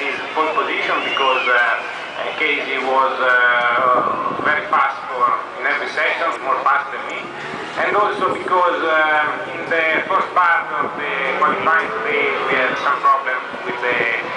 his pole position because Casey was very fast in every section, more fast than me, and also because in the first part of the qualifying today we had some problem with the